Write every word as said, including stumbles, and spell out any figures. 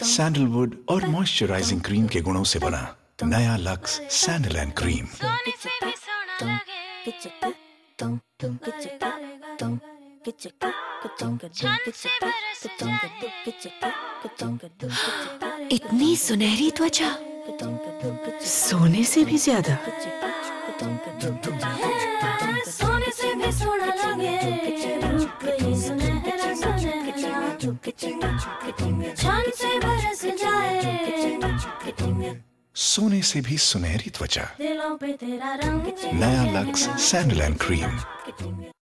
Sandalwood और moisturising cream के गुणों से बना नया लक्स सैंडल एंड क्रीम। इतनी सुनहरी त्वचा, सोने से भी ज्यादा। सोने से भी सोना लगे, सुनहरा सुनहरा, चांद से बरस जाए। सोने से भी सुनहरी त्वचा, दिलों पे तेरा रंग, नया लक्स सैंडल एंड क्रीम।